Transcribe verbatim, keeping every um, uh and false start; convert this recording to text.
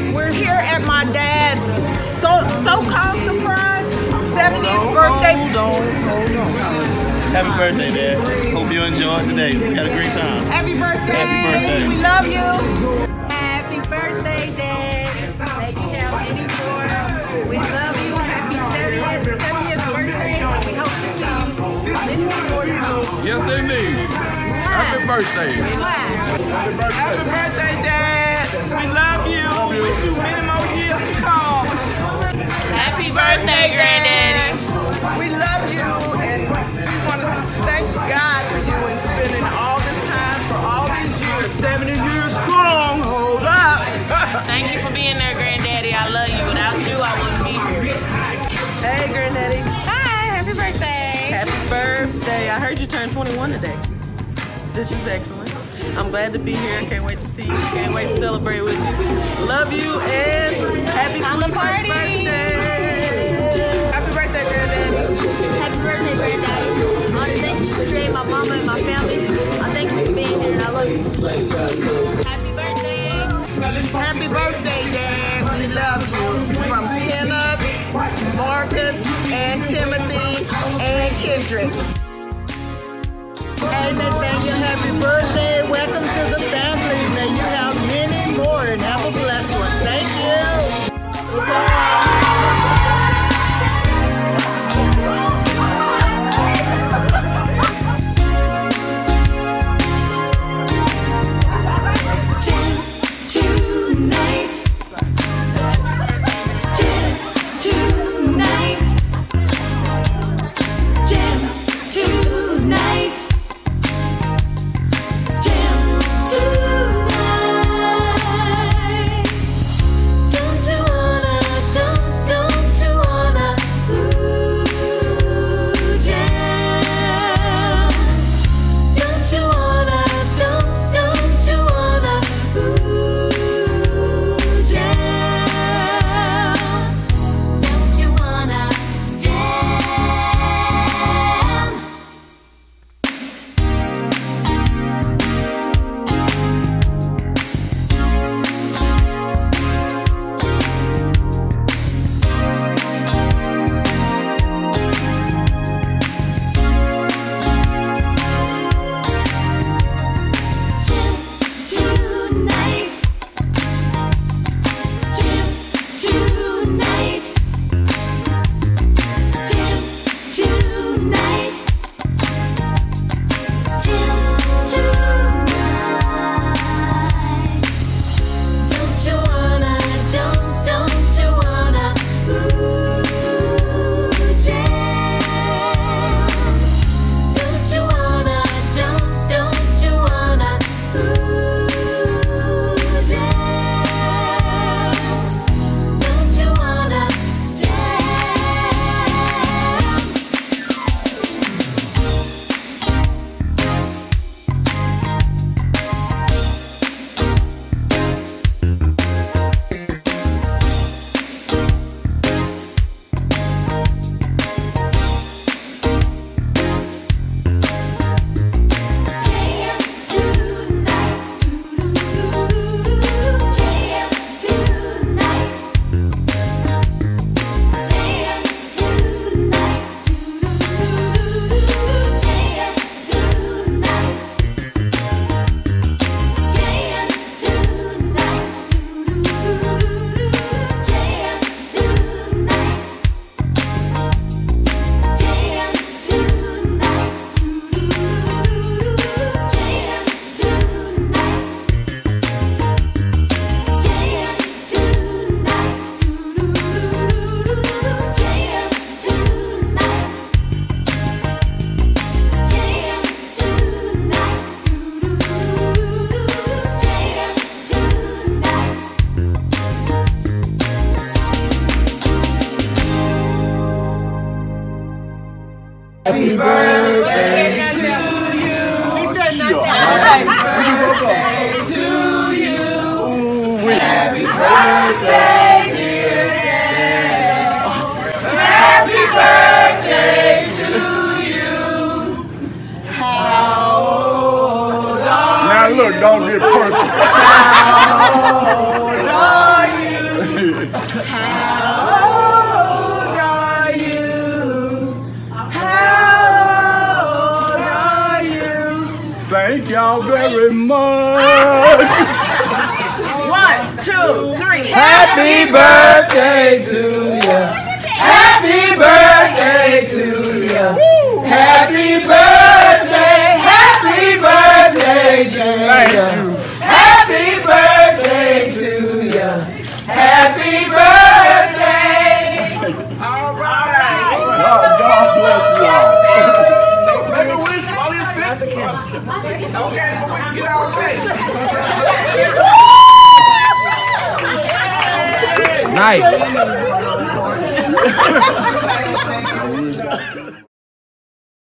We're here at my dad's so so-called surprise seventieth birthday. Hold on, hold on. Happy birthday, Dad. Hope you enjoyed today. We had a great time. Happy birthday. Happy birthday. We love you. Happy birthday, Dad. Make you have many more. We love you. Happy seventieth, seventieth birthday. We hope to see you many more years. Yes, indeed. Happy birthday. Wow. Happy birthday. Happy birthday, Dad. We love you. Wish you many more years to come. Happy birthday, Granddaddy. We love you, and we want to thank God for you and spending all this time for all these years. seventy years strong. Hold up. Thank you for being there, Granddaddy. I love you. Without you, I wouldn't be here. Hey, Granddaddy. Hi, happy birthday. Happy birthday. I heard you turned twenty-one today. This is excellent. I'm glad to be here. Can't wait to see you. Can't wait to celebrate with you. Love you and happy twenty-first birthday. Happy birthday, Granddaddy. Happy birthday, Granddaddy. I want to thank you for today, my mama and my family. I thank you for being here, and I love you. Happy birthday. Happy birthday, Dad. We love you. From Kenneth, Marcus, and Timothy, and Kendrick. Hey Nathaniel, happy birthday. Welcome to the family. May you have many more and have a blessed one. Thank you. Happy birthday to you. He said nothing. Happy birthday to you. Happy birthday, dear Dad. Happy birthday to you. How old are you? Now look, don't get personal. How old are you? very much. One, two, three. Happy birthday to you. Happy birthday to you. Happy birthday. Happy birthday to you. Happy birthday to you. Happy birthday. All right. God, God bless you all. Make a wish while you're spitting. Okay, but we can get our face. Nice.